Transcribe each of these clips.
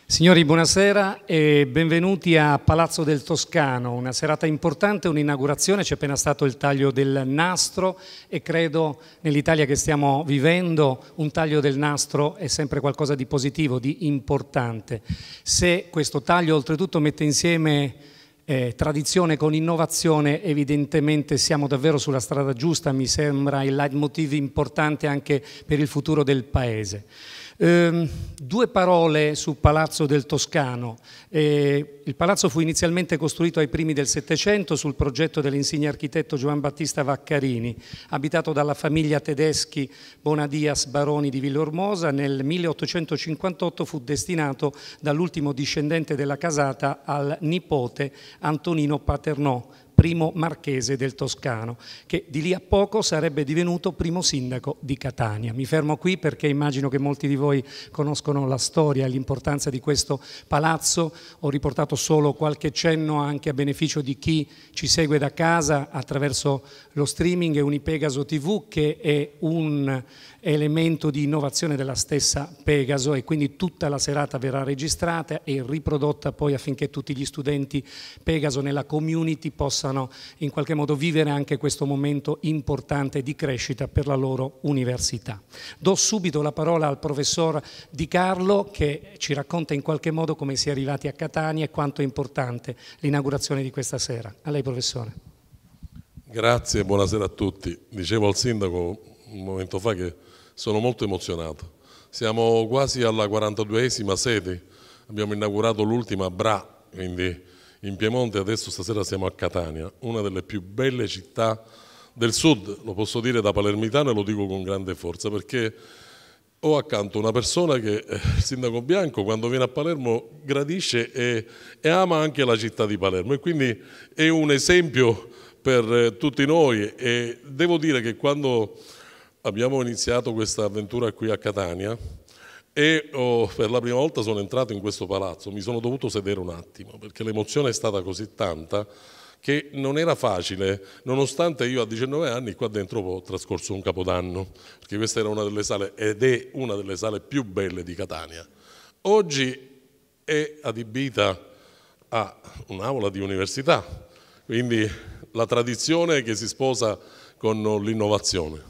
Signori, buonasera e benvenuti a Palazzo del Toscano, una serata importante, un'inaugurazione, c'è appena stato il taglio del nastro e credo nell'Italia che stiamo vivendo un taglio del nastro è sempre qualcosa di positivo, di importante. Se questo taglio oltretutto mette insieme tradizione con innovazione, evidentemente siamo davvero sulla strada giusta, mi sembra il leitmotiv importante anche per il futuro del Paese. Due parole su Palazzo del Toscano. Il palazzo fu inizialmente costruito ai primi del Settecento sul progetto dell'insigne architetto Giovan Battista Vaccarini, abitato dalla famiglia tedeschi Bonadias baroni di Villormosa. Nel 1858 fu destinato dall'ultimo discendente della casata al nipote Antonino Paternò, primo marchese del Toscano, che di lì a poco sarebbe divenuto primo sindaco di Catania. Mi fermo qui perché immagino che molti di voi conoscono la storia e l'importanza di questo palazzo. Ho riportato solo qualche cenno anche a beneficio di chi ci segue da casa attraverso lo streaming e Unipegaso TV, che è un elemento di innovazione della stessa Pegaso, e quindi tutta la serata verrà registrata e riprodotta poi affinché tutti gli studenti Pegaso nella community possano in qualche modo vivere anche questo momento importante di crescita per la loro università. Do subito la parola al professor Di Carlo, che ci racconta in qualche modo come si è arrivati a Catania e quanto è importante l'inaugurazione di questa sera. A lei, professore. Grazie, buonasera a tutti. Dicevo al sindaco un momento fa che sono molto emozionato. Siamo quasi alla 42esima sede, abbiamo inaugurato l'ultima a Bra, quindi in Piemonte, adesso stasera siamo a Catania, una delle più belle città del sud, lo posso dire da palermitano e lo dico con grande forza, perché ho accanto una persona che, il sindaco Bianco, quando viene a Palermo gradisce e ama anche la città di Palermo, e quindi è un esempio per tutti noi. E devo dire che quando abbiamo iniziato questa avventura qui a Catania e per la prima volta sono entrato in questo palazzo, mi sono dovuto sedere un attimo perché l'emozione è stata così tanta che non era facile, nonostante io a 19 anni qua dentro ho trascorso un capodanno, perché questa era una delle sale ed è una delle sale più belle di Catania. Oggi è adibita a un'aula di università, quindi la tradizione che si sposa con l'innovazione.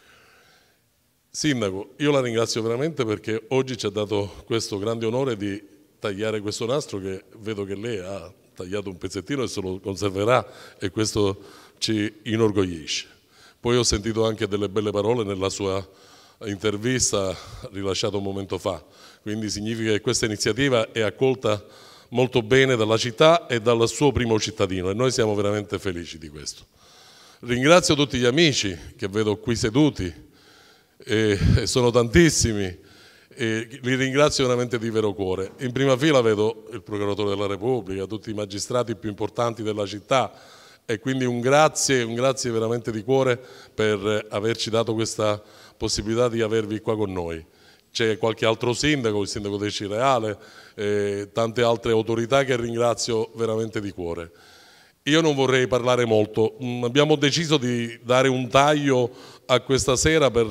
Sindaco, io la ringrazio veramente perché oggi ci ha dato questo grande onore di tagliare questo nastro, che vedo che lei ha tagliato un pezzettino e se lo conserverà, e questo ci inorgoglisce. Poi ho sentito anche delle belle parole nella sua intervista rilasciata un momento fa, quindi significa che questa iniziativa è accolta molto bene dalla città e dal suo primo cittadino, e noi siamo veramente felici di questo. Ringrazio tutti gli amici che vedo qui seduti, e sono tantissimi, e li ringrazio veramente di vero cuore. In prima fila vedo il procuratore della Repubblica, tutti i magistrati più importanti della città, e quindi un grazie veramente di cuore per averci dato questa possibilità di avervi qua con noi. C'è qualche altro sindaco, il sindaco del Cireale, tante altre autorità che ringrazio veramente di cuore. Io non vorrei parlare molto, abbiamo deciso di dare un taglio a questa sera per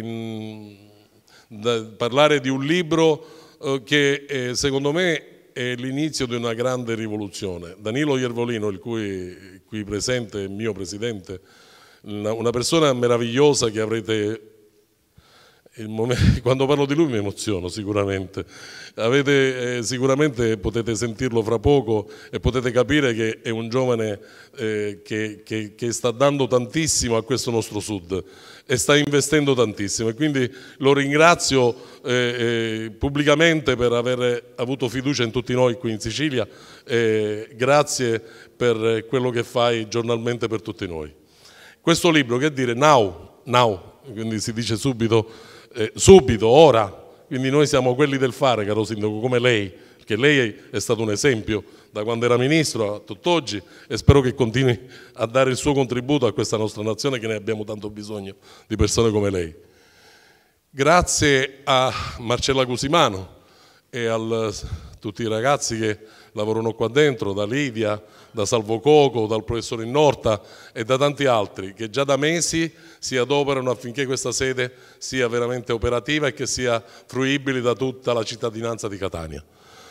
parlare di un libro che secondo me è l'inizio di una grande rivoluzione. Danilo Iervolino, il cui qui presente è mio presidente, una persona meravigliosa che avrete... Quando parlo di lui mi emoziono sicuramente. Sicuramente potete sentirlo fra poco e potete capire che è un giovane che sta dando tantissimo a questo nostro sud e sta investendo tantissimo, e quindi lo ringrazio pubblicamente per aver avuto fiducia in tutti noi qui in Sicilia. Grazie per quello che fai giornalmente per tutti noi. Questo libro, che dire, now, quindi si dice subito, ora, quindi noi siamo quelli del fare, caro sindaco, come lei, perché lei è stato un esempio da quando era ministro a tutt'oggi, e spero che continui a dare il suo contributo a questa nostra nazione, che ne abbiamo tanto bisogno di persone come lei. Grazie a Marcella Cusimano e a tutti i ragazzi che lavorano qua dentro, da Lidia, da Salvo Coco, dal professor Innorta e da tanti altri che già da mesi si adoperano affinché questa sede sia veramente operativa e che sia fruibile da tutta la cittadinanza di Catania.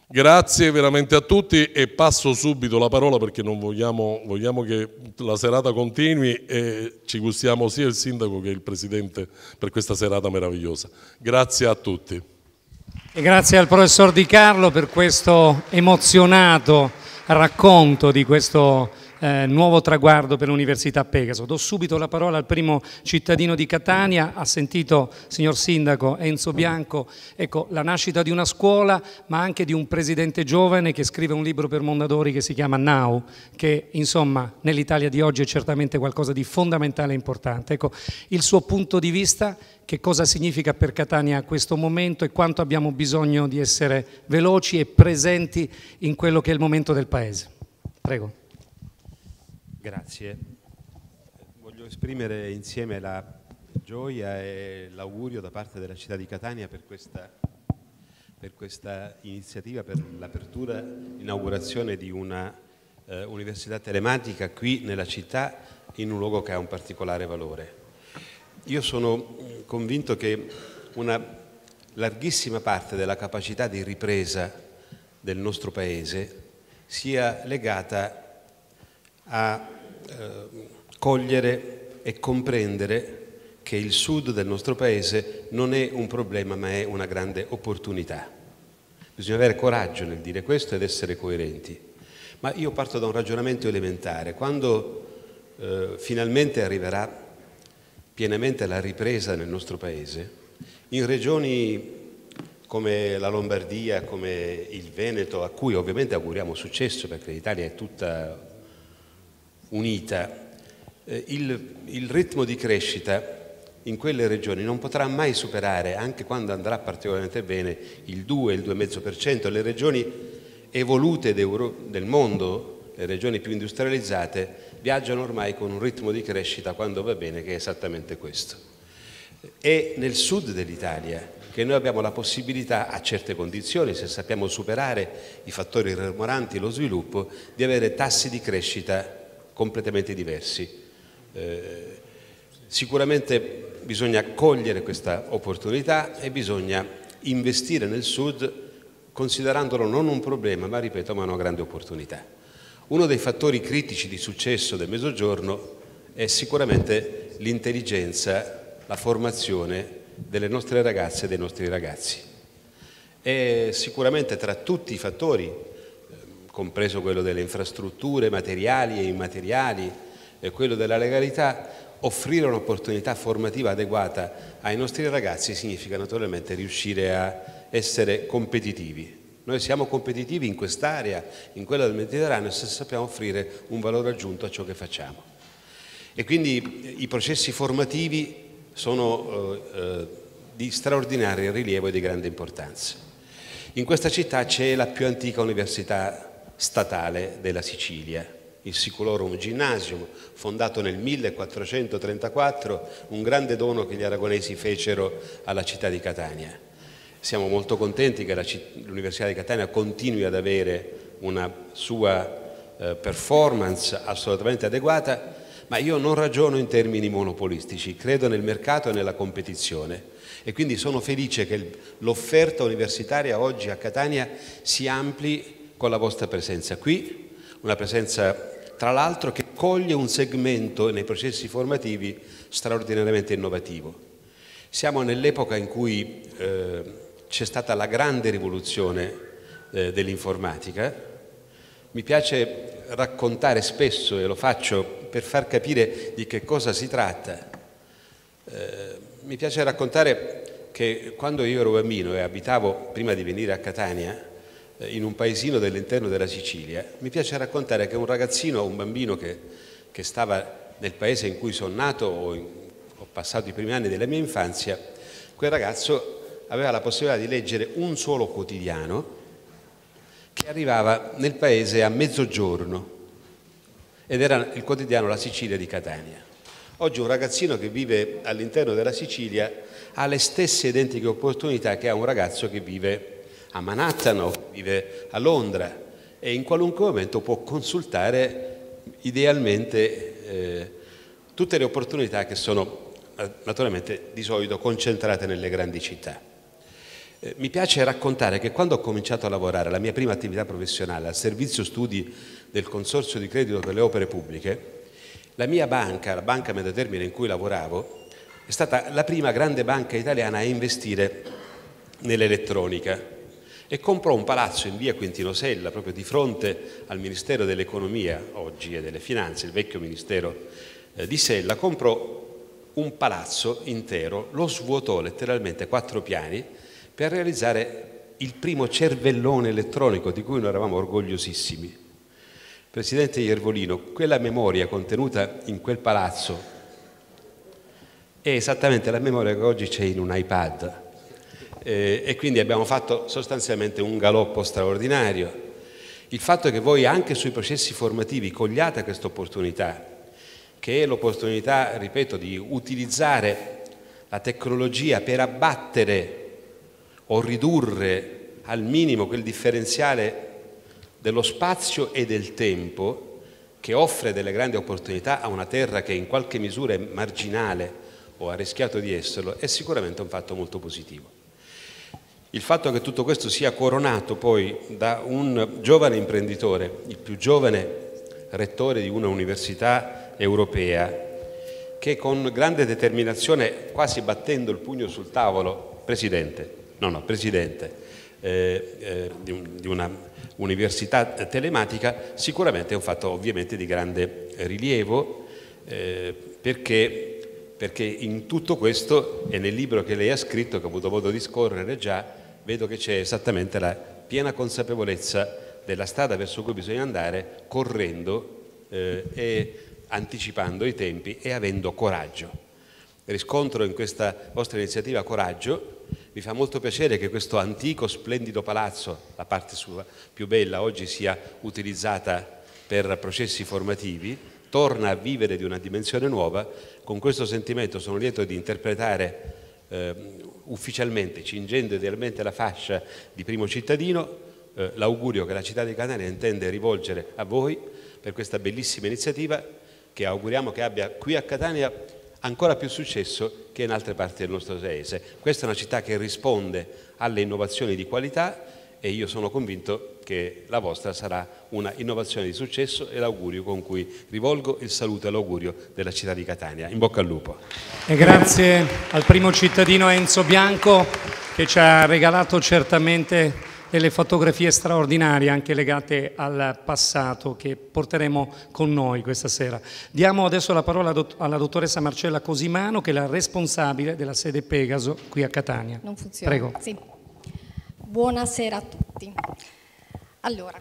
Grazie veramente a tutti e passo subito la parola perché non vogliamo che la serata continui e ci gustiamo sia il sindaco che il presidente per questa serata meravigliosa. Grazie a tutti. E grazie al professor Di Carlo per questo emozionato racconto di questo nuovo traguardo per l'Università Pegaso. Do subito la parola al primo cittadino di Catania. Ha sentito, signor Sindaco, Enzo Bianco, ecco, la nascita di una scuola, ma anche di un presidente giovane che scrive un libro per Mondadori che si chiama Now, che insomma nell'Italia di oggi è certamente qualcosa di fondamentale e importante. Ecco, il suo punto di vista, che cosa significa per Catania questo momento e quanto abbiamo bisogno di essere veloci e presenti in quello che è il momento del Paese. Prego. Grazie. Voglio esprimere insieme la gioia e l'augurio da parte della città di Catania per questa iniziativa, per l'apertura, l'inaugurazione di una università telematica qui nella città, in un luogo che ha un particolare valore. Io sono convinto che una larghissima parte della capacità di ripresa del nostro Paese sia legata a cogliere e comprendere che il sud del nostro Paese non è un problema ma è una grande opportunità. Bisogna avere coraggio nel dire questo ed essere coerenti. Ma io parto da un ragionamento elementare. Quando finalmente arriverà pienamente la ripresa nel nostro Paese, in regioni come la Lombardia, come il Veneto, a cui ovviamente auguriamo successo perché l'Italia è tutta unita, il ritmo di crescita in quelle regioni non potrà mai superare, anche quando andrà particolarmente bene, il 2, il 2,5%. Le regioni evolute del mondo, le regioni più industrializzate, viaggiano ormai con un ritmo di crescita quando va bene che è esattamente questo. È nel sud dell'Italia che noi abbiamo la possibilità, a certe condizioni, se sappiamo superare i fattori remoranti, lo sviluppo, di avere tassi di crescita completamente diversi. Sicuramente bisogna cogliere questa opportunità e bisogna investire nel Sud considerandolo non un problema, ma ripeto, ma una grande opportunità. Uno dei fattori critici di successo del Mezzogiorno è sicuramente l'intelligenza, la formazione delle nostre ragazze e dei nostri ragazzi. E sicuramente tra tutti i fattori, compreso quello delle infrastrutture materiali e immateriali e quello della legalità, offrire un'opportunità formativa adeguata ai nostri ragazzi significa naturalmente riuscire a essere competitivi. Noi siamo competitivi in quest'area, in quella del Mediterraneo, se sappiamo offrire un valore aggiunto a ciò che facciamo. E quindi i processi formativi sono di straordinario rilievo e di grande importanza. In questa città c'è la più antica università statale della Sicilia, il Siculorum Gymnasium, fondato nel 1434, un grande dono che gli aragonesi fecero alla città di Catania. Siamo molto contenti che l'Università di Catania continui ad avere una sua performance assolutamente adeguata, ma io non ragiono in termini monopolistici, credo nel mercato e nella competizione e quindi sono felice che l'offerta universitaria oggi a Catania si ampli con la vostra presenza qui, una presenza tra l'altro che coglie un segmento nei processi formativi straordinariamente innovativo. Siamo nell'epoca in cui c'è stata la grande rivoluzione dell'informatica. Mi piace raccontare spesso, e lo faccio per far capire di che cosa si tratta, mi piace raccontare che quando io ero bambino e abitavo, prima di venire a Catania, in un paesino dell'interno della Sicilia, mi piace raccontare che un ragazzino, un bambino che stava nel paese in cui sono nato ho passato i primi anni della mia infanzia, quel ragazzo aveva la possibilità di leggere un solo quotidiano che arrivava nel paese a mezzogiorno ed era il quotidiano La Sicilia di Catania. Oggi un ragazzino che vive all'interno della Sicilia ha le stesse identiche opportunità che ha un ragazzo che vive a Manhattan o vive a Londra e in qualunque momento può consultare idealmente tutte le opportunità che sono naturalmente di solito concentrate nelle grandi città. Mi piace raccontare che quando ho cominciato a lavorare, la mia prima attività professionale, al servizio studi del Consorzio di Credito per le Opere Pubbliche, la mia banca, la banca a medio termine in cui lavoravo, è stata la prima grande banca italiana a investire nell'elettronica e comprò un palazzo in via Quintino Sella, proprio di fronte al Ministero dell'Economia, oggi e delle Finanze, il vecchio Ministero di Sella, comprò un palazzo intero, lo svuotò letteralmente 4 piani per realizzare il primo cervellone elettronico di cui noi eravamo orgogliosissimi. Presidente Iervolino, quella memoria contenuta in quel palazzo è esattamente la memoria che oggi c'è in un iPad e quindi abbiamo fatto sostanzialmente un galoppo straordinario. Il fatto che voi anche sui processi formativi cogliate questa opportunità, che è l'opportunità, ripeto, di utilizzare la tecnologia per abbattere o ridurre al minimo quel differenziale dello spazio e del tempo che offre delle grandi opportunità a una terra che in qualche misura è marginale o ha rischiato di esserlo, è sicuramente un fatto molto positivo. Il fatto che tutto questo sia coronato poi da un giovane imprenditore, il più giovane rettore di una università europea, che con grande determinazione, quasi battendo il pugno sul tavolo, presidente di una università telematica, sicuramente è un fatto ovviamente di grande rilievo, perché in tutto questo, e nel libro che lei ha scritto, che ho avuto modo di scorrere già, vedo che c'è esattamente la piena consapevolezza della strada verso cui bisogna andare, correndo e anticipando i tempi e avendo coraggio. Riscontro in questa vostra iniziativa coraggio. Mi fa molto piacere che questo antico splendido palazzo, la parte sua più bella, oggi sia utilizzata per processi formativi, torna a vivere di una dimensione nuova. Con questo sentimento sono lieto di interpretare ufficialmente, cingendo idealmente la fascia di primo cittadino, l'augurio che la città di Catania intende rivolgere a voi per questa bellissima iniziativa che auguriamo che abbia qui a Catania ancora più successo che in altre parti del nostro paese. Questa è una città che risponde alle innovazioni di qualità e io sono convinto che la vostra sarà una innovazione di successo e l'augurio con cui rivolgo il saluto e l'augurio della città di Catania. In bocca al lupo. E grazie al primo cittadino Enzo Bianco che ci ha regalato certamente delle fotografie straordinarie anche legate al passato che porteremo con noi questa sera. Diamo adesso la parola alla dottoressa Marcella Cosimano, che è la responsabile della sede Pegaso qui a Catania. Non funziona. Prego. Sì. Buonasera a tutti. Allora,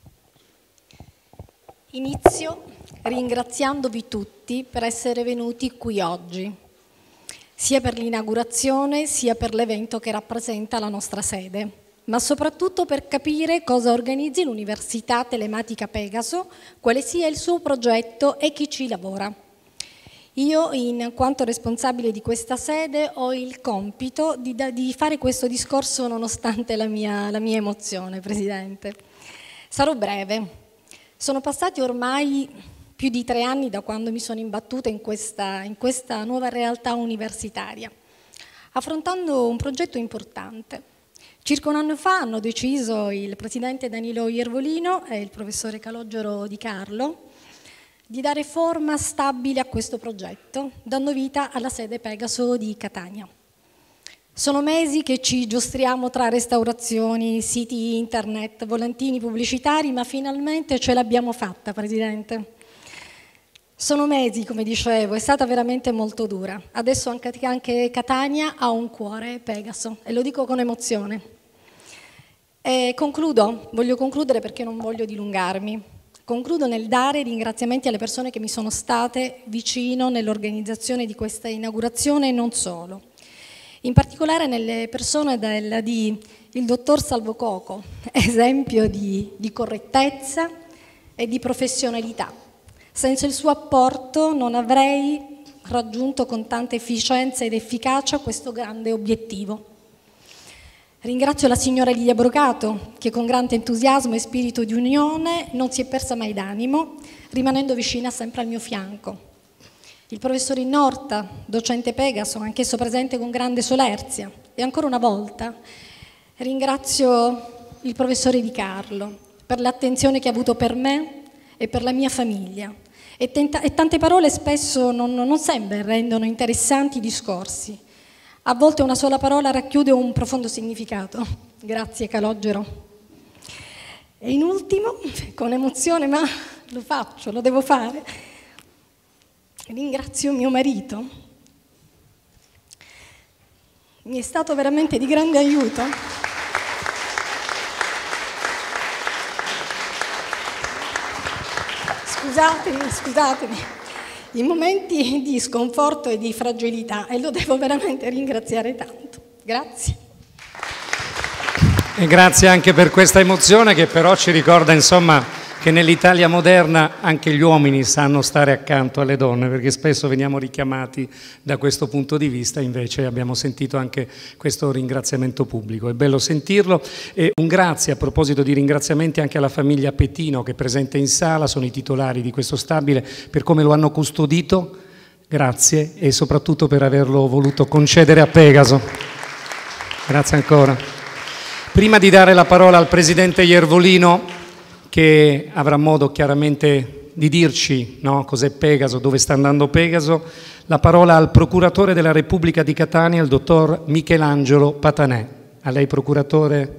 inizio ringraziandovi tutti per essere venuti qui oggi, sia per l'inaugurazione sia per l'evento che rappresenta la nostra sede, ma soprattutto per capire cosa organizzi l'Università Telematica Pegaso, quale sia il suo progetto e chi ci lavora. Io, in quanto responsabile di questa sede, ho il compito di fare questo discorso nonostante la mia emozione, Presidente. Sarò breve. Sono passati ormai più di 3 anni da quando mi sono imbattuta in questa nuova realtà universitaria, affrontando un progetto importante. Circa un anno fa hanno deciso il Presidente Danilo Iervolino e il Professore Calogero Di Carlo di dare forma stabile a questo progetto, dando vita alla sede Pegaso di Catania. Sono mesi che ci giostriamo tra restaurazioni, siti internet, volantini pubblicitari, ma finalmente ce l'abbiamo fatta, Presidente. Sono mesi, come dicevo, è stata veramente molto dura. Adesso anche Catania ha un cuore Pegaso, e lo dico con emozione. E voglio concludere perché non voglio dilungarmi. Concludo nel dare ringraziamenti alle persone che mi sono state vicino nell'organizzazione di questa inaugurazione e non solo. In particolare nelle persone il dottor Salvo Coco, esempio di correttezza e di professionalità. Senza il suo apporto non avrei raggiunto con tanta efficienza ed efficacia questo grande obiettivo. Ringrazio la signora Lidia Brocato, che con grande entusiasmo e spirito di unione non si è persa mai d'animo, rimanendo vicina sempre al mio fianco. Il professor Innorta, docente Pegaso, anch'esso presente con grande solerzia. E ancora una volta Ringrazio il professore Di Carlo per l'attenzione che ha avuto per me e per la mia famiglia. E tante parole spesso non sempre rendono interessanti i discorsi. A volte una sola parola racchiude un profondo significato. Grazie Calogero. E in ultimo, con emozione, ma lo devo fare, ringrazio mio marito. Mi è stato veramente di grande aiuto. Scusatemi, in momenti di sconforto e di fragilità, e lo devo veramente ringraziare tanto. Grazie. E grazie anche per questa emozione che però ci ricorda, insomma, che nell'Italia moderna anche gli uomini sanno stare accanto alle donne, perché spesso veniamo richiamati da questo punto di vista, invece abbiamo sentito anche questo ringraziamento pubblico. È bello sentirlo. E un grazie a proposito di ringraziamenti anche alla famiglia Petino che è presente in sala, sono i titolari di questo stabile, per come lo hanno custodito. Grazie, e soprattutto per averlo voluto concedere a Pegaso. Grazie ancora. Prima di dare la parola al Presidente Iervolino, che avrà modo chiaramente di dirci, no, cos'è Pegaso, dove sta andando Pegaso, la parola al Procuratore della Repubblica di Catania, il dottor Michelangelo Patanè. A lei, Procuratore.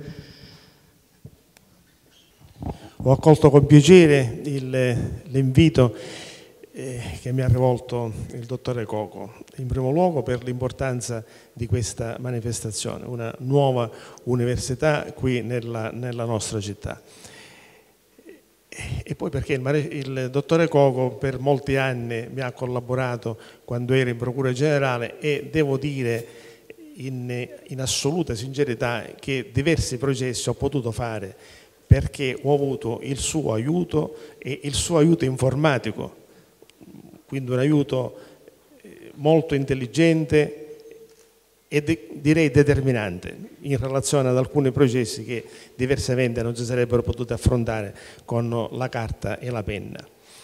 Ho accolto con piacere l'invito che mi ha rivolto il dottore Coco, in primo luogo per l'importanza di questa manifestazione, una nuova università qui nella nostra città. E poi perché il dottore Coco per molti anni mi ha collaborato quando ero in Procura Generale, e devo dire in assoluta sincerità che diversi processi ho potuto fare perché ho avuto il suo aiuto, e il suo aiuto informatico, quindi un aiuto molto intelligente e direi determinante in relazione ad alcuni processi che diversamente non si sarebbero potuti affrontare con la carta e la penna.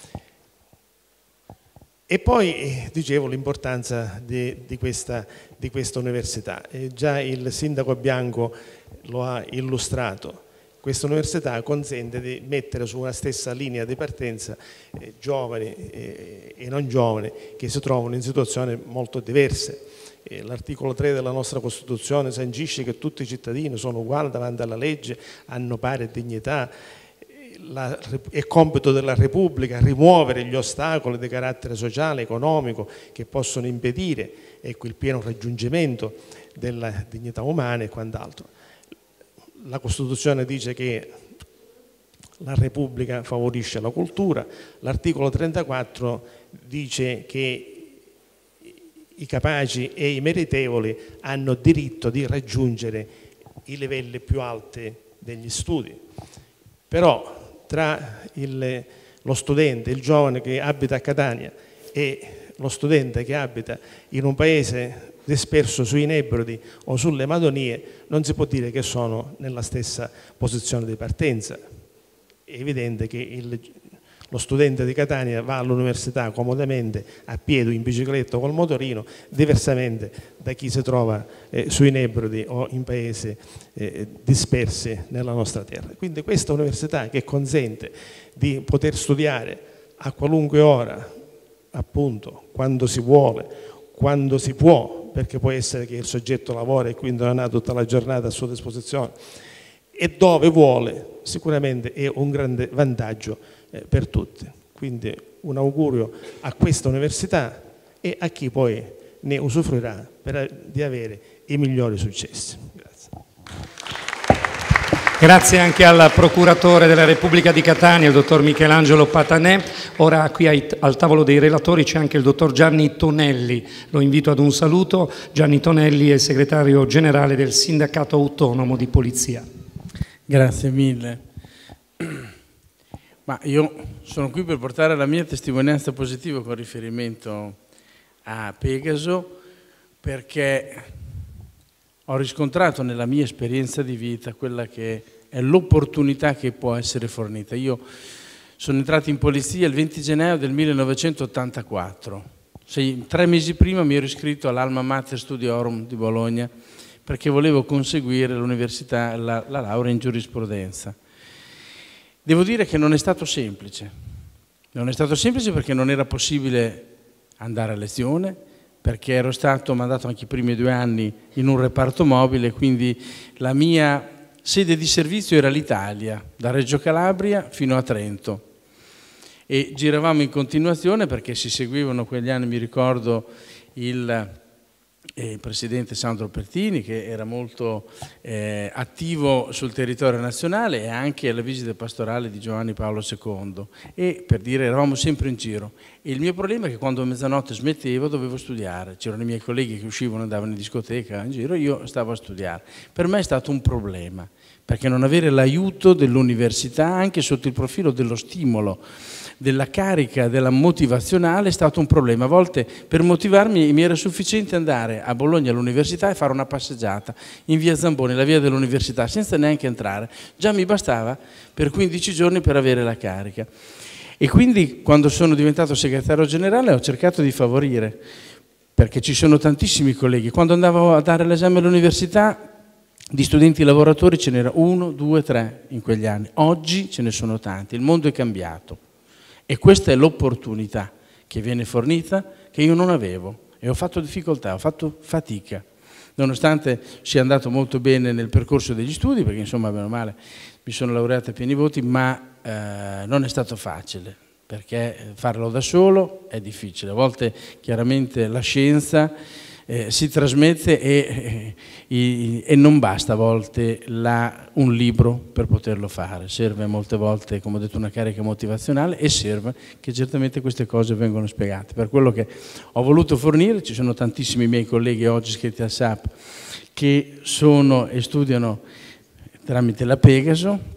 E poi dicevo l'importanza di questa università. Già il sindaco Bianco lo ha illustrato. Questa università consente di mettere su una stessa linea di partenza giovani e non giovani che si trovano in situazioni molto diverse. L'articolo 3 della nostra Costituzione sancisce che tutti i cittadini sono uguali davanti alla legge, hanno pari dignità. È compito della Repubblica rimuovere gli ostacoli di carattere sociale, economico che possono impedire, ecco, il pieno raggiungimento della dignità umana e quant'altro. La Costituzione dice che la Repubblica favorisce la cultura, l'articolo 34 dice che i capaci e i meritevoli hanno diritto di raggiungere i livelli più alti degli studi. Però tra lo studente, il giovane che abita a Catania e lo studente che abita in un paese disperso sui Nebrodi o sulle Madonie non si può dire che sono nella stessa posizione di partenza. È evidente che lo studente di Catania va all'università comodamente a piedi, in bicicletta o col motorino, diversamente da chi si trova sui Nebrodi o in paesi dispersi nella nostra terra. Quindi questa università che consente di poter studiare a qualunque ora, appunto, quando si vuole, quando si può, perché può essere che il soggetto lavora e quindi non ha tutta la giornata a sua disposizione, e dove vuole, sicuramente è un grande vantaggio per tutti. Quindi un augurio a questa università e a chi poi ne usufruirà di avere i migliori successi. Grazie. Grazie anche al Procuratore della Repubblica di Catania, il dottor Michelangelo Patanè. Ora qui al tavolo dei relatori c'è anche il dottor Gianni Tonelli. Lo invito ad un saluto. Gianni Tonelli è il segretario generale del Sindacato Autonomo di Polizia. Grazie mille. Ma io sono qui per portare la mia testimonianza positiva con riferimento a Pegaso, perché ho riscontrato nella mia esperienza di vita quella che è l'opportunità che può essere fornita. Io sono entrato in polizia il 20 gennaio del 1984. 3 mesi prima mi ero iscritto all'Alma Mater Studiorum di Bologna perché volevo conseguire l'università, la laurea in giurisprudenza. Devo dire che non è stato semplice. Non è stato semplice perché non era possibile andare a lezione, perché ero stato mandato anche i primi 2 anni in un reparto mobile, quindi la mia sede di servizio era l'Italia, da Reggio Calabria fino a Trento. E giravamo in continuazione perché si seguivano quegli anni, mi ricordo, il presidente Sandro Pertini, che era molto attivo sul territorio nazionale, e anche alla visita pastorale di Giovanni Paolo II, e per dire eravamo sempre in giro. E il mio problema è che quando a mezzanotte smettevo dovevo studiare, c'erano i miei colleghi che uscivano e andavano in discoteca in giro, io stavo a studiare. Per me è stato un problema, perché non avere l'aiuto dell'università anche sotto il profilo dello stimolo, della carica, della motivazionale, è stato un problema. A volte per motivarmi mi era sufficiente andare a Bologna all'università e fare una passeggiata in via Zamboni, la via dell'università, senza neanche entrare. Già mi bastava per 15 giorni per avere la carica. E quindi quando sono diventato segretario generale ho cercato di favorire, perché ci sono tantissimi colleghi. Quando andavo a dare l'esame all'università, di studenti lavoratori ce n'era 1, 2, 3 in quegli anni. Oggi ce ne sono tanti, il mondo è cambiato. E questa è l'opportunità che viene fornita, che io non avevo, e ho fatto difficoltà, ho fatto fatica, nonostante sia andato molto bene nel percorso degli studi, perché insomma bene o male mi sono laureato a pieni voti, ma non è stato facile, perché farlo da solo è difficile. A volte chiaramente la scienza si trasmette e non basta a volte un libro per poterlo fare, serve molte volte, come ho detto, una carica motivazionale, e serve che certamente queste cose vengano spiegate. Per quello che ho voluto fornire, ci sono tantissimi miei colleghi oggi iscritti al SAP che sono e studiano tramite la Pegaso,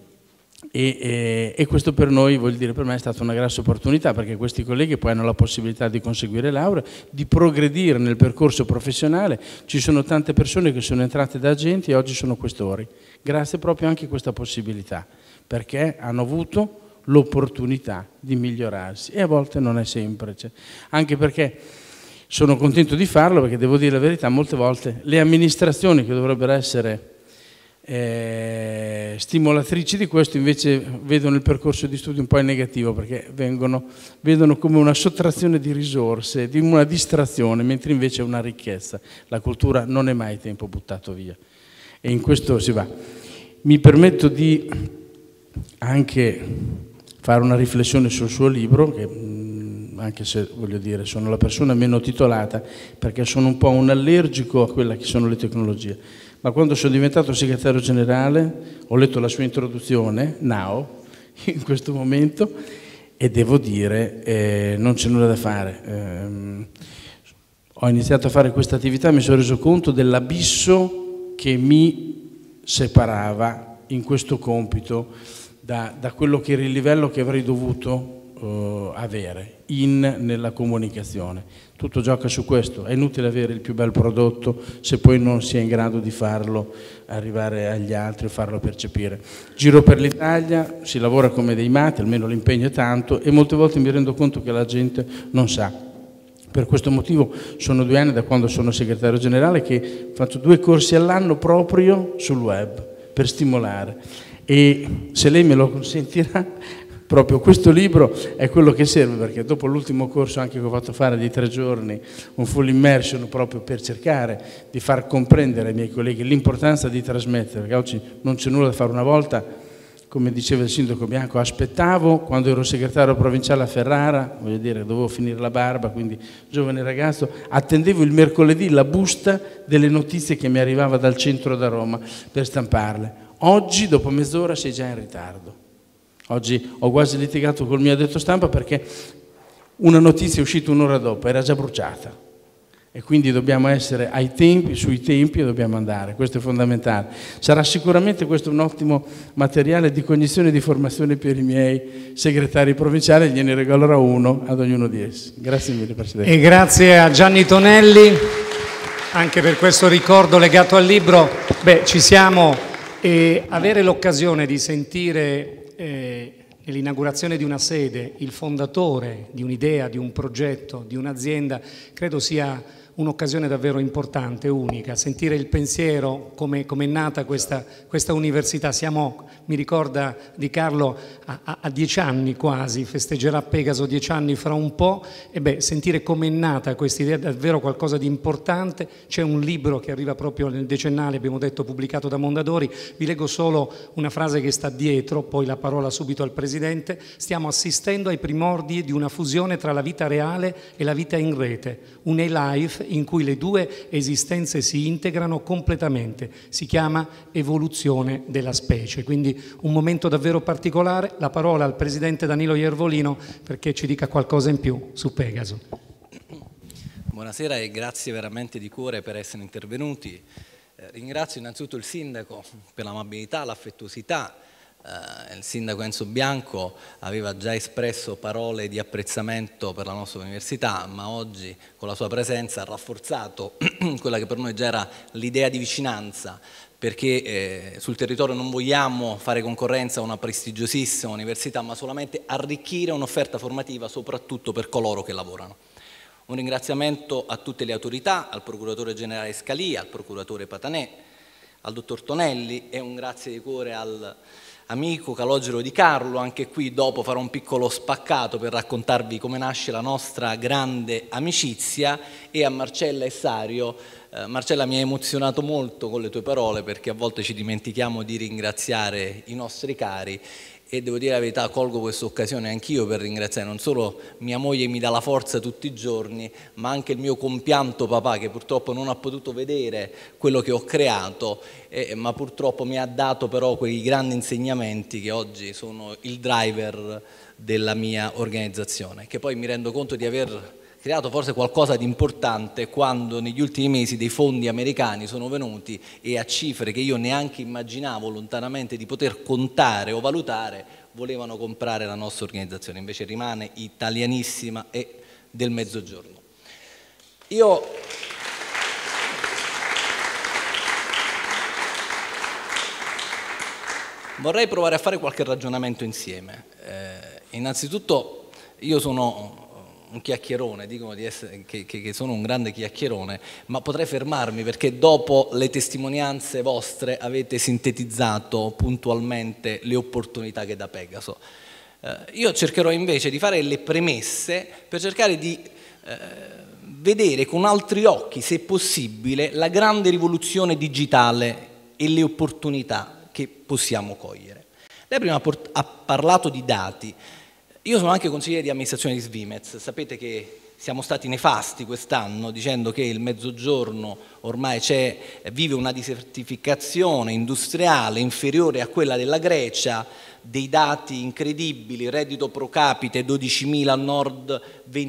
e questo per noi, vuol dire, per me è stata una grossa opportunità, perché questi colleghi poi hanno la possibilità di conseguire laurea, di progredire nel percorso professionale. Ci sono tante persone che sono entrate da agenti e oggi sono questori, grazie proprio anche a questa possibilità, perché hanno avuto l'opportunità di migliorarsi, e a volte non è semplice, anche perché sono contento di farlo, perché devo dire la verità, molte volte le amministrazioni che dovrebbero essere stimolatrici di questo invece vedono il percorso di studio un po' in negativo, perché vedono come una sottrazione di risorse, di una distrazione, mentre invece è una ricchezza. La cultura non è mai tempo buttato via, e in questo si va. Mi permetto di anche fare una riflessione sul suo libro, che anche se, voglio dire, sono la persona meno titolata, perché sono un po' un allergico a quelle che sono le tecnologie. Ma quando sono diventato segretario generale ho letto la sua introduzione, Now, in questo momento, e devo dire non c'è nulla da fare. Ho iniziato a fare questa attività e mi sono reso conto dell'abisso che mi separava in questo compito da quello che era il livello che avrei dovuto avere nella comunicazione. Tutto gioca su questo, è inutile avere il più bel prodotto se poi non si è in grado di farlo arrivare agli altri o farlo percepire. Giro per l'Italia, si lavora come dei matti, almeno l'impegno è tanto, e molte volte mi rendo conto che la gente non sa. Per questo motivo sono 2 anni da quando sono segretario generale che faccio 2 corsi all'anno proprio sul web per stimolare, e se lei me lo consentirà, proprio questo libro è quello che serve, perché dopo l'ultimo corso anche che ho fatto fare di 3 giorni, un full immersion, proprio per cercare di far comprendere ai miei colleghi l'importanza di trasmettere, perché oggi non c'è nulla da fare. Una volta, come diceva il sindaco Bianco, aspettavo, quando ero segretario provinciale a Ferrara, voglio dire, dovevo finire la barba, quindi giovane ragazzo, attendevo il mercoledì la busta delle notizie che mi arrivava dal centro da Roma per stamparle. Oggi, dopo mezz'ora, sei già in ritardo. Oggi ho quasi litigato col mio addetto stampa perché una notizia è uscita un'ora dopo, era già bruciata, e quindi dobbiamo essere ai tempi, sui tempi, e dobbiamo andare, questo è fondamentale. Sarà sicuramente questo un ottimo materiale di cognizione e di formazione per i miei segretari provinciali, gliene regalerò uno ad ognuno di essi. Grazie mille, Presidente. E grazie a Gianni Tonelli anche per questo ricordo legato al libro. Ci siamo, e avere l'occasione di sentire nell'inaugurazione di una sede il fondatore di un'idea, di un progetto, di un'azienda, credo sia un'occasione davvero importante, unica, sentire il pensiero, come è nata questa università. Siamo, mi ricorda Di Carlo, a 10 anni quasi, festeggerà Pegaso 10 anni fra un po', e sentire come è nata questa idea è davvero qualcosa di importante. C'è un libro che arriva proprio nel decennale, abbiamo detto, pubblicato da Mondadori. Vi leggo solo una frase che sta dietro, poi la parola subito al Presidente. Stiamo assistendo ai primordi di una fusione tra la vita reale e la vita in rete, un e-life in cui le due esistenze si integrano completamente. Si chiama evoluzione della specie, quindi un momento davvero particolare. La parola al Presidente Danilo Iervolino perché ci dica qualcosa in più su Pegaso. Buonasera e grazie veramente di cuore per essere intervenuti. Ringrazio innanzitutto il Sindaco per l'amabilità, l'affettuosità. Il Sindaco Enzo Bianco aveva già espresso parole di apprezzamento per la nostra università, ma oggi con la sua presenza ha rafforzato quella che per noi già era l'idea di vicinanza, perché sul territorio non vogliamo fare concorrenza a una prestigiosissima università, ma solamente arricchire un'offerta formativa soprattutto per coloro che lavorano. Un ringraziamento a tutte le autorità, al Procuratore Generale Scalia, al Procuratore Patanè, al Dottor Tonelli, e un grazie di cuore al amico Calogero Di Carlo. Anche qui dopo farò un piccolo spaccato per raccontarvi come nasce la nostra grande amicizia, e a Marcella e Sario. Marcella, mi ha emozionato molto con le tue parole, perché a volte ci dimentichiamo di ringraziare i nostri cari, e devo dire la verità, colgo questa occasione anch'io per ringraziare non solo mia moglie che mi dà la forza tutti i giorni, ma anche il mio compianto papà, che purtroppo non ha potuto vedere quello che ho creato, ma purtroppo mi ha dato però quei grandi insegnamenti che oggi sono il driver della mia organizzazione, che poi mi rendo conto di aver creato forse qualcosa di importante quando negli ultimi mesi dei fondi americani sono venuti e a cifre che io neanche immaginavo lontanamente di poter contare o valutare volevano comprare la nostra organizzazione, invece rimane italianissima e del Mezzogiorno. Io vorrei provare a fare qualche ragionamento insieme. Innanzitutto io sono un chiacchierone, dicono di essere, che sono un grande chiacchierone, ma potrei fermarmi perché dopo le testimonianze vostre avete sintetizzato puntualmente le opportunità che dà Pegaso. Io cercherò invece di fare le premesse per cercare di vedere con altri occhi, se possibile, la grande rivoluzione digitale e le opportunità che possiamo cogliere. Lei prima ha parlato di dati. Io sono anche consigliere di amministrazione di Svimez, sapete che siamo stati nefasti quest'anno dicendo che il Mezzogiorno ormai vive una desertificazione industriale inferiore a quella della Grecia, dei dati incredibili, reddito pro capite 12.000 al nord,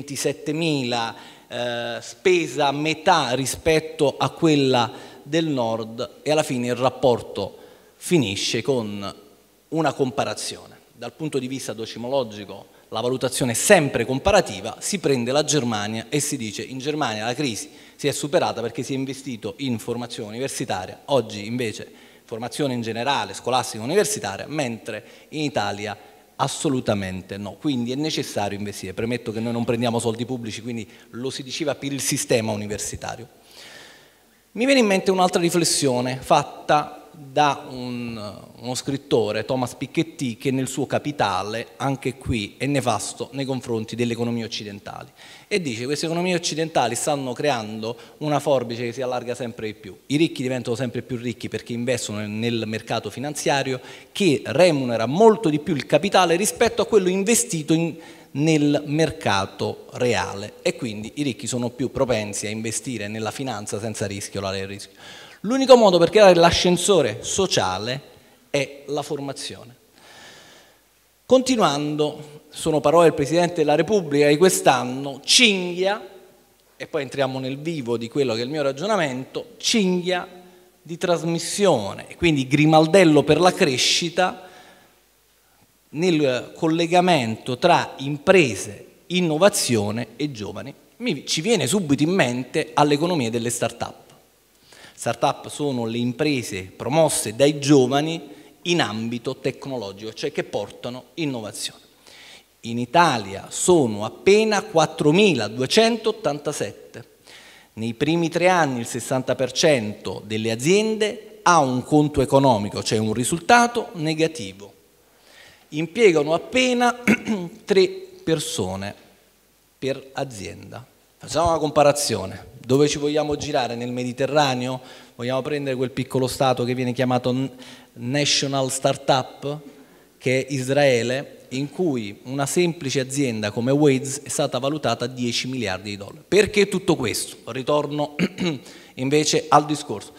27.000, spesa a metà rispetto a quella del nord, e alla fine il rapporto finisce con una comparazione. Dal punto di vista docimologico la valutazione è sempre comparativa, si prende la Germania e si dice in Germania la crisi si è superata perché si è investito in formazione universitaria, oggi invece formazione in generale, scolastica universitaria, mentre in Italia assolutamente no, quindi è necessario investire. Premetto che noi non prendiamo soldi pubblici, quindi lo si diceva per il sistema universitario. Mi viene in mente un'altra riflessione fatta da uno scrittore, Thomas Piketty, che nel suo Capitale, anche qui, è nefasto nei confronti delle economie occidentali e dice che queste economie occidentali stanno creando una forbice che si allarga sempre di più. I ricchi diventano sempre più ricchi perché investono nel mercato finanziario che remunera molto di più il capitale rispetto a quello investito nel mercato reale, e quindi i ricchi sono più propensi a investire nella finanza senza rischio, l'area di rischio. L'unico modo per creare l'ascensore sociale è la formazione. Continuando, sono parole del Presidente della Repubblica di quest'anno, cinghia, e poi entriamo nel vivo di quello che è il mio ragionamento, cinghia di trasmissione, quindi grimaldello per la crescita nel collegamento tra imprese, innovazione e giovani. Ci viene subito in mente all'economia delle start-up. Start-up sono le imprese promosse dai giovani in ambito tecnologico, cioè che portano innovazione. In Italia sono appena 4.287. Nei primi 3 anni il 60% delle aziende ha un conto economico, cioè un risultato negativo. Impiegano appena 3 persone per azienda. Facciamo una comparazione. Dove ci vogliamo girare? Nel Mediterraneo? Vogliamo prendere quel piccolo stato che viene chiamato National Startup, che è Israele, in cui una semplice azienda come Waze è stata valutata a 10 miliardi di dollari. Perché tutto questo? Ritorno invece al discorso.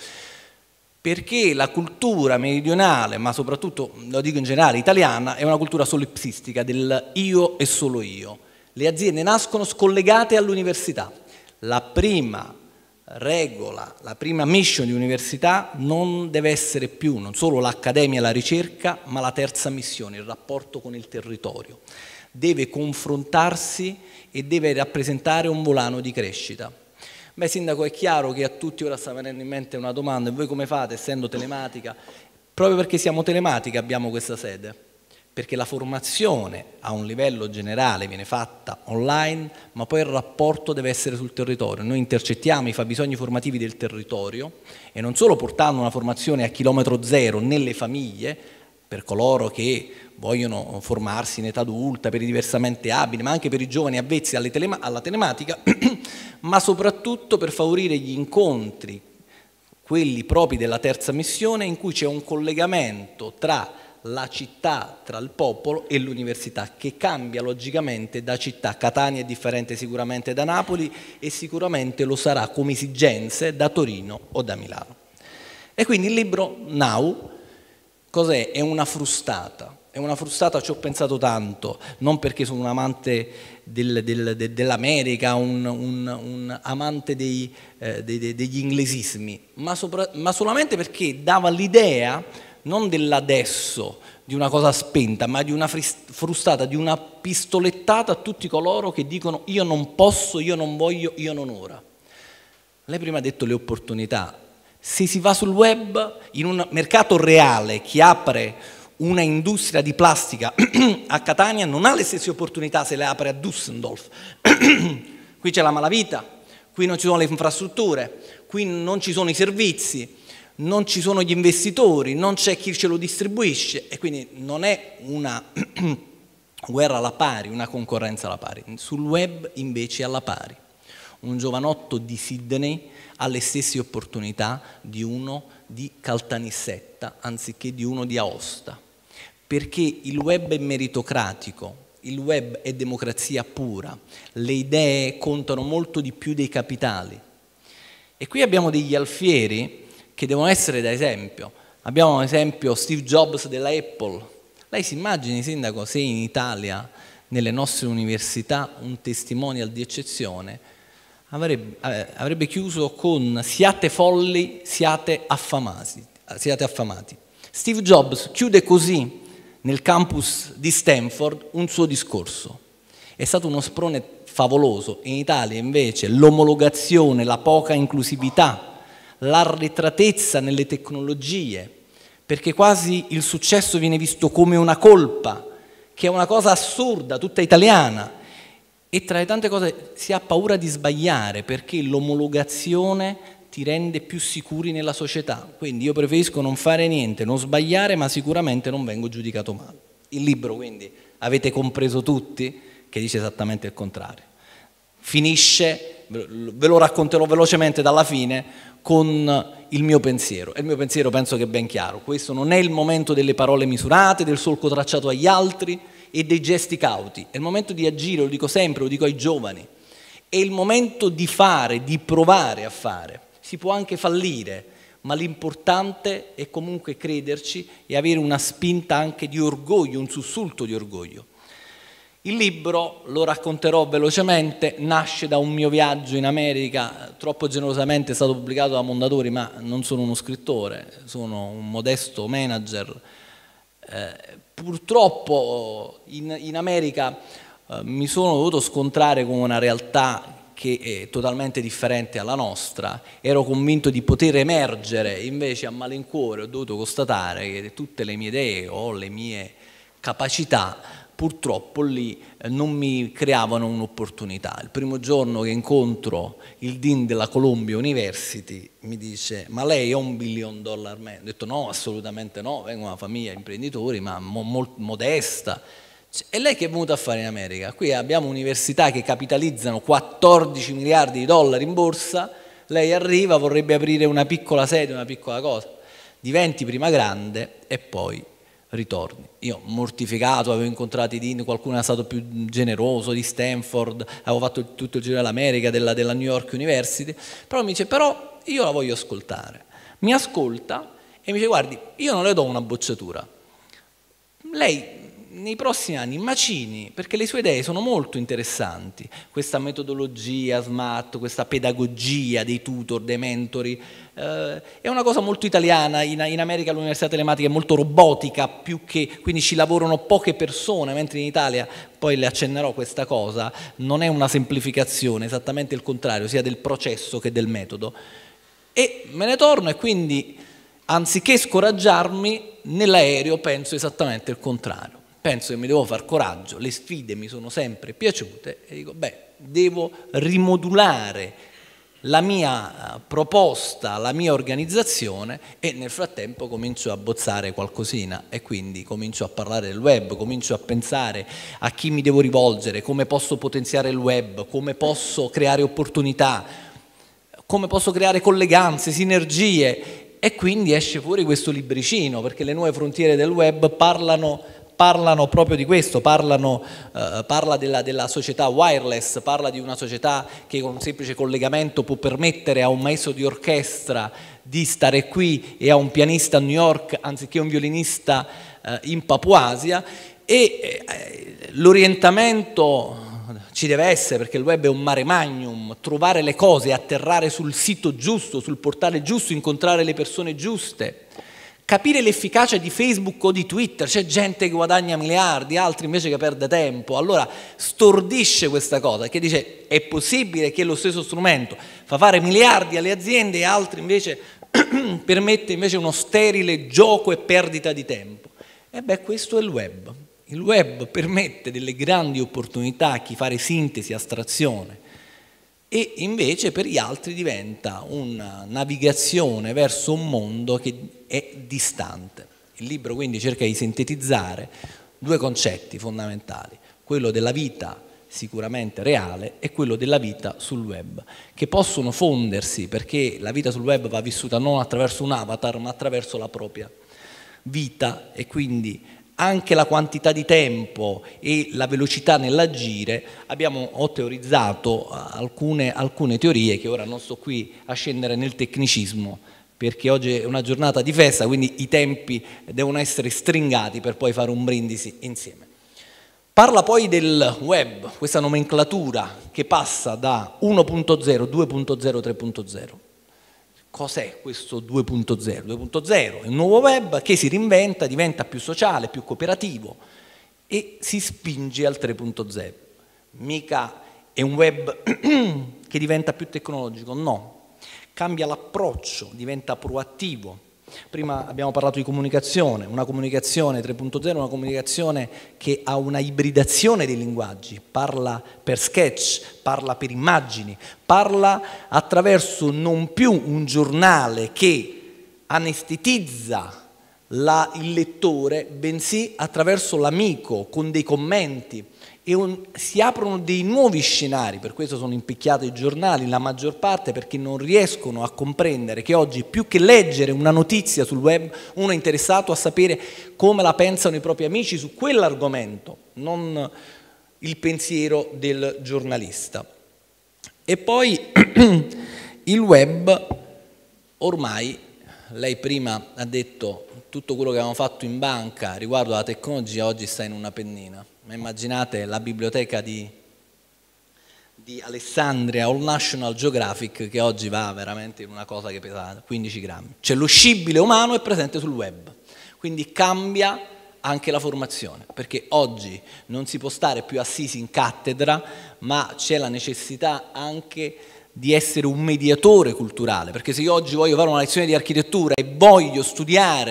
Perché la cultura meridionale, ma soprattutto, lo dico in generale, italiana, è una cultura solipsistica del io e solo io. Le aziende nascono scollegate all'università. La prima regola, la prima mission di università non deve essere più non solo l'accademia e la ricerca, ma la terza missione, il rapporto con il territorio. Deve confrontarsi e deve rappresentare un volano di crescita. Beh, Sindaco, è chiaro che a tutti ora sta venendo in mente una domanda: e voi come fate, essendo telematica? Proprio perché siamo telematica abbiamo questa sede, perché la formazione a un livello generale viene fatta online, ma poi il rapporto deve essere sul territorio. Noi intercettiamo i fabbisogni formativi del territorio e non solo portando una formazione a chilometro zero nelle famiglie, per coloro che vogliono formarsi in età adulta, per i diversamente abili, ma anche per i giovani avvezzi alla telematica, ma soprattutto per favorire gli incontri, quelli propri della terza missione, in cui c'è un collegamento tra la città, tra il popolo e l'università, che cambia logicamente da città. Catania è differente sicuramente da Napoli e sicuramente lo sarà come esigenze da Torino o da Milano. E quindi il libro Now cos'è? È una frustata. È una frustata, ci ho pensato tanto, non perché sono un amante dell'America, un amante degli inglesismi, ma solamente perché dava l'idea non dell'adesso, di una cosa spenta, ma di una frustata, di una pistolettata a tutti coloro che dicono io non posso, io non voglio, io non ora. Lei prima ha detto le opportunità. Se si va sul web, in un mercato reale, chi apre una industria di plastica a Catania non ha le stesse opportunità se le apre a Düsseldorf. Qui c'è la malavita, qui non ci sono le infrastrutture, qui non ci sono i servizi, non ci sono gli investitori, non c'è chi ce lo distribuisce e quindi non è una guerra alla pari, una concorrenza alla pari. Sul web invece è alla pari. Un giovanotto di Sydney ha le stesse opportunità di uno di Caltanissetta anziché di uno di Aosta, perché il web è meritocratico, il web è democrazia pura, le idee contano molto di più dei capitali. E qui abbiamo degli alfieri che devono essere da esempio. Abbiamo ad esempio Steve Jobs della Apple. Lei si immagini, Sindaco, se in Italia, nelle nostre università, un testimonial di eccezione avrebbe chiuso con siate folli, siate affamati. Steve Jobs chiude così nel campus di Stanford un suo discorso. È stato uno sprone favoloso. In Italia invece l'omologazione, la poca inclusività, l'arretratezza nelle tecnologie, perché quasi il successo viene visto come una colpa, che è una cosa assurda, tutta italiana, e tra le tante cose si ha paura di sbagliare perché l'omologazione ti rende più sicuri nella società. Quindi io preferisco non fare niente, non sbagliare, ma sicuramente non vengo giudicato male. Il libro, quindi, avete compreso tutti, che dice esattamente il contrario. Finisce, ve lo racconterò velocemente dalla fine, con il mio pensiero. E il mio pensiero penso che è ben chiaro. Questo non è il momento delle parole misurate, del solco tracciato agli altri e dei gesti cauti. È il momento di agire, lo dico sempre, lo dico ai giovani. È il momento di fare, di provare a fare. Si può anche fallire, ma l'importante è comunque crederci e avere una spinta anche di orgoglio, un sussulto di orgoglio. Il libro, lo racconterò velocemente, nasce da un mio viaggio in America, troppo generosamente è stato pubblicato da Mondadori, ma non sono uno scrittore, sono un modesto manager. Purtroppo in America mi sono dovuto scontrare con una realtà che è totalmente differente alla nostra. Ero convinto di poter emergere, invece a malincuore ho dovuto constatare che tutte le mie idee o le mie capacità purtroppo lì non mi creavano un'opportunità. Il primo giorno che incontro il dean della Columbia University mi dice: ma lei ha $1 billion man? Ho detto no, assolutamente no, vengo da una famiglia di imprenditori ma molto modesta. E lei che è venuta a fare in America? Qui abbiamo università che capitalizzano $14 miliardi in borsa, lei arriva, vorrebbe aprire una piccola sede, una piccola cosa, diventi prima grande e poi ritorni. Io mortificato, avevo incontrato i dean, qualcuno era stato più generoso, di Stanford, avevo fatto tutto il giro dell'America, della New York University, però mi dice: però io la voglio ascoltare. Mi ascolta e mi dice: guardi, io non le do una bocciatura, lei nei prossimi anni macini, perché le sue idee sono molto interessanti, questa metodologia SMART, questa pedagogia dei tutor, dei mentori, è una cosa molto italiana. In America l'università telematica è molto robotica, quindi ci lavorano poche persone, mentre in Italia, poi le accennerò questa cosa, non è una semplificazione, esattamente il contrario, sia del processo che del metodo. E me ne torno e quindi, anziché scoraggiarmi, nell'aereo penso esattamente il contrario. Penso che mi devo far coraggio, le sfide mi sono sempre piaciute e dico: beh, devo rimodulare la mia proposta, la mia organizzazione, e nel frattempo comincio a bozzare qualcosina e quindi comincio a parlare del web, comincio a pensare a chi mi devo rivolgere, come posso potenziare il web, come posso creare opportunità, come posso creare colleganze, sinergie, e quindi esce fuori questo libricino, perché le nuove frontiere del web parlano proprio di questo, parla della società wireless, parla di una società che con un semplice collegamento può permettere a un maestro di orchestra di stare qui e a un pianista a New York anziché un violinista in Papuasia, e l'orientamento ci deve essere, perché il web è un mare magnum, trovare le cose, atterrare sul sito giusto, sul portale giusto, incontrare le persone giuste. Capire l'efficacia di Facebook o di Twitter, c'è gente che guadagna miliardi, altri invece che perde tempo. Allora stordisce questa cosa, che dice: è possibile che lo stesso strumento fa fare miliardi alle aziende e altri invece permette invece uno sterile gioco e perdita di tempo. E beh, questo è il web. Il web permette delle grandi opportunità a chi fare sintesi, astrazione, e invece per gli altri diventa una navigazione verso un mondo che è distante. Il libro quindi cerca di sintetizzare due concetti fondamentali: quello della vita sicuramente reale e quello della vita sul web, che possono fondersi, perché la vita sul web va vissuta non attraverso un avatar ma attraverso la propria vita, e quindi anche la quantità di tempo e la velocità nell'agire. Ho teorizzato alcune teorie che ora non sto qui a scendere nel tecnicismo, perché oggi è una giornata di festa, quindi i tempi devono essere stringati per poi fare un brindisi insieme. Parla poi del web, questa nomenclatura che passa da 1.0, 2.0, 3.0. Cos'è questo 2.0? 2.0 è un nuovo web che si reinventa, diventa più sociale, più cooperativo e si spinge al 3.0. Mica è un web che diventa più tecnologico, no. Cambia l'approccio, diventa proattivo. Prima abbiamo parlato di comunicazione, una comunicazione 3.0 è una comunicazione che ha una ibridazione dei linguaggi, parla per sketch, parla per immagini, parla attraverso non più un giornale che anestetizza il lettore, bensì attraverso l'amico con dei commenti, e si aprono dei nuovi scenari. Per questo sono impicchiati i giornali, la maggior parte, perché non riescono a comprendere che oggi, più che leggere una notizia sul web, uno è interessato a sapere come la pensano i propri amici su quell'argomento, non il pensiero del giornalista. E poi il web, ormai, lei prima ha detto tutto quello che avevamo fatto in banca riguardo alla tecnologia oggi sta in una pennina. Ma immaginate la biblioteca di Alessandria o il National Geographic, che oggi va veramente in una cosa che pesa 15 grammi. Cioè lo scibile umano è presente sul web, quindi cambia anche la formazione, perché oggi non si può stare più assisi in cattedra, ma c'è la necessità anche di essere un mediatore culturale, perché se io oggi voglio fare una lezione di architettura e voglio studiare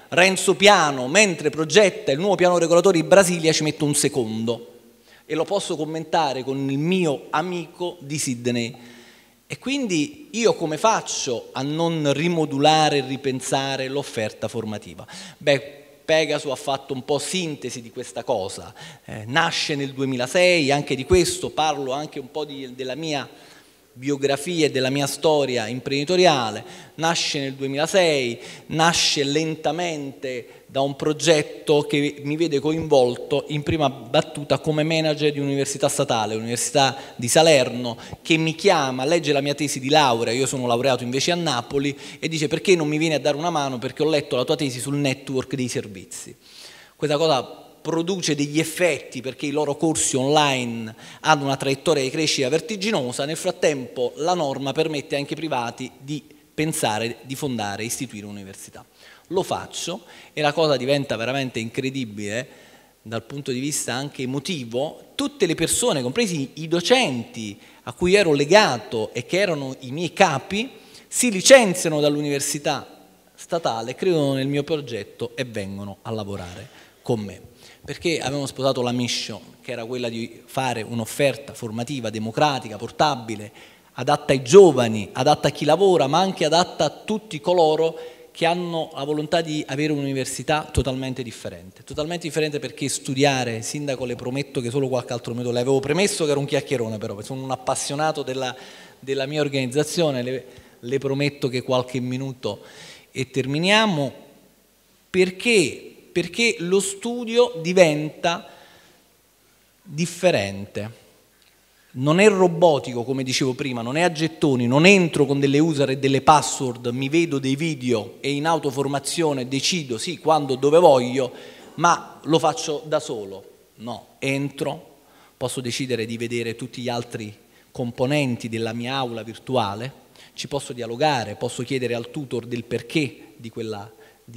Renzo Piano, mentre progetta il nuovo piano regolatore di Brasilia, ci mette un secondo. E lo posso commentare con il mio amico di Sydney. E quindi io come faccio a non rimodulare e ripensare l'offerta formativa? Beh, Pegaso ha fatto un po' sintesi di questa cosa, nasce nel 2006, anche di questo parlo anche un po' della mia biografia e della mia storia imprenditoriale. Nasce nel 2006, nasce lentamente da un progetto che mi vede coinvolto in prima battuta come manager di un'università statale, l'Università di Salerno, che mi chiama, legge la mia tesi di laurea, io sono laureato invece a Napoli, e dice: perché non mi vieni a dare una mano perché ho letto la tua tesi sul network dei servizi. Questa cosa produce degli effetti perché i loro corsi online hanno una traiettoria di crescita vertiginosa. Nel frattempo la norma permette anche ai privati di pensare di fondare e istituire un'università. Lo faccio e la cosa diventa veramente incredibile dal punto di vista anche emotivo. Tutte le persone, compresi i docenti a cui ero legato e che erano i miei capi, si licenziano dall'università statale, credono nel mio progetto e vengono a lavorare con me. Perché avevamo sposato la mission, che era quella di fare un'offerta formativa democratica, portabile, adatta ai giovani, adatta a chi lavora, ma anche adatta a tutti coloro che hanno la volontà di avere un'università totalmente differente. Totalmente differente perché studiare, sindaco, le prometto che solo qualche altro minuto, le avevo premesso che ero un chiacchierone però, sono un appassionato della mia organizzazione, le prometto che qualche minuto e terminiamo, perché lo studio diventa differente, non è robotico come dicevo prima, non è a gettoni, non entro con delle user e delle password, mi vedo dei video e in autoformazione decido sì, quando, dove voglio, ma lo faccio da solo. No, entro, posso decidere di vedere tutti gli altri componenti della mia aula virtuale, ci posso dialogare, posso chiedere al tutor del perché di quella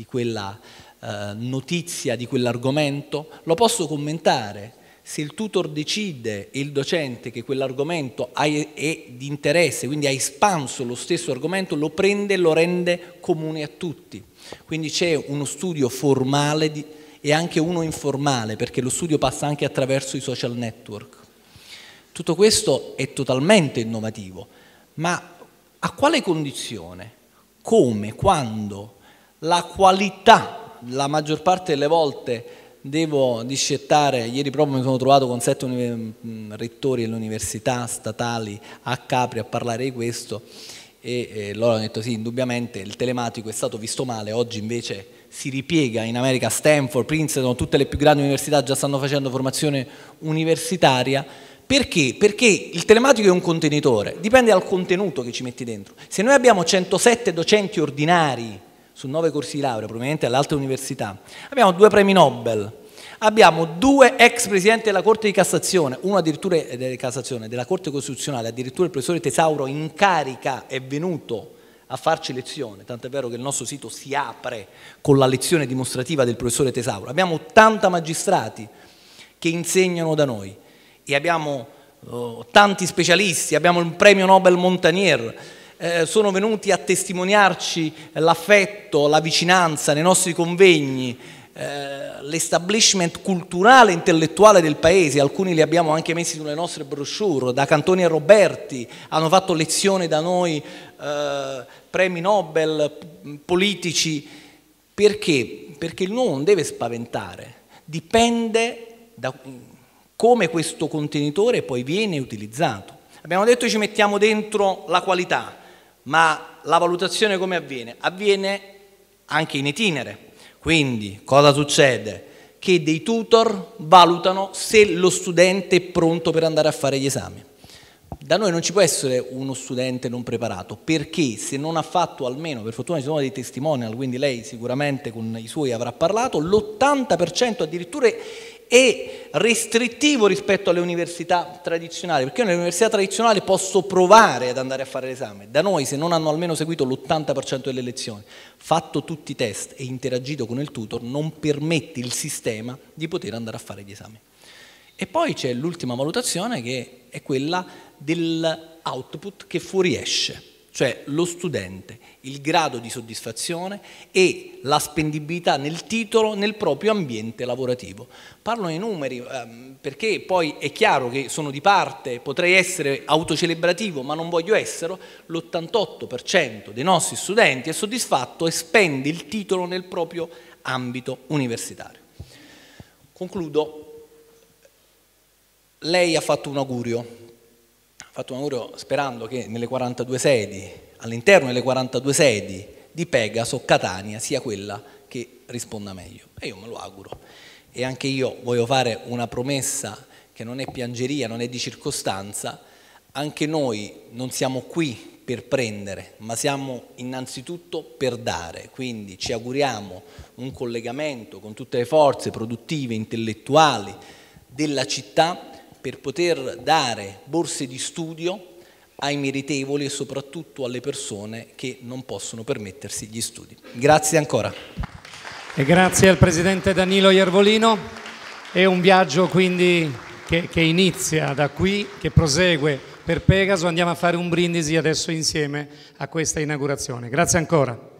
notizia, di quell'argomento, lo posso commentare. Se il tutor decide e il docente che quell'argomento è di interesse, quindi ha espanso lo stesso argomento, lo prende e lo rende comune a tutti. Quindi c'è uno studio formale e anche uno informale, perché lo studio passa anche attraverso i social network. Tutto questo è totalmente innovativo, ma a quale condizione? Come? Quando? La qualità, la maggior parte delle volte devo discettare. Ieri proprio mi sono trovato con 7 rettori delle università statali a Capri a parlare di questo e loro hanno detto sì, indubbiamente il telematico è stato visto male, oggi invece si ripiega. In America Stanford, Princeton, tutte le più grandi università già stanno facendo formazione universitaria. Perché? Perché il telematico è un contenitore, dipende dal contenuto che ci metti dentro. Se noi abbiamo 107 docenti ordinari su 9 corsi di laurea, provenienti dalle altre università, abbiamo 2 premi Nobel, abbiamo 2 ex presidenti della Corte di Cassazione, uno addirittura della Corte Costituzionale, addirittura il professore Tesauro in carica è venuto a farci lezione, tant'è vero che il nostro sito si apre con la lezione dimostrativa del professore Tesauro. Abbiamo 80 magistrati che insegnano da noi e abbiamo tanti specialisti, abbiamo il premio Nobel Montagnier, sono venuti a testimoniarci l'affetto, la vicinanza nei nostri convegni, l'establishment culturale e intellettuale del paese. Alcuni li abbiamo anche messi sulle nostre brochure, da Cantoni a Roberti, hanno fatto lezione da noi, premi Nobel, politici. Perché? Perché il nuovo non deve spaventare, dipende da come questo contenitore poi viene utilizzato. Abbiamo detto che ci mettiamo dentro la qualità, ma la valutazione come avviene? Avviene anche in itinere. Quindi cosa succede? Che dei tutor valutano se lo studente è pronto per andare a fare gli esami. Da noi non ci può essere uno studente non preparato, perché se non ha fatto almeno, per fortuna ci sono dei testimonial, quindi lei sicuramente con i suoi avrà parlato, l'80% addirittura è restrittivo rispetto alle università tradizionali, perché io nelle università tradizionali posso provare ad andare a fare l'esame. Da noi, se non hanno almeno seguito l'80% delle lezioni, fatto tutti i test e interagito con il tutor, non permette il sistema di poter andare a fare gli esami. E poi c'è l'ultima valutazione, che è quella dell'output che fuoriesce. cioè lo studente, il grado di soddisfazione e la spendibilità nel titolo nel proprio ambiente lavorativo. Parlo nei numeri perché poi è chiaro che sono di parte, potrei essere autocelebrativo ma non voglio esserlo, l'88% dei nostri studenti è soddisfatto e spende il titolo nel proprio ambito universitario. Concludo, lei ha fatto un augurio sperando che nelle 42 sedi, all'interno delle 42 sedi di Pegaso, Catania sia quella che risponda meglio. E io me lo auguro. E anche io voglio fare una promessa che non è piangeria, non è di circostanza. Anche noi non siamo qui per prendere, ma siamo innanzitutto per dare. Quindi ci auguriamo un collegamento con tutte le forze produttive, intellettuali della città, per poter dare borse di studio ai meritevoli e soprattutto alle persone che non possono permettersi gli studi. Grazie ancora. E grazie al Presidente Danilo Iervolino. È un viaggio quindi che inizia da qui, che prosegue per Pegaso. Andiamo a fare un brindisi adesso insieme a questa inaugurazione. Grazie ancora.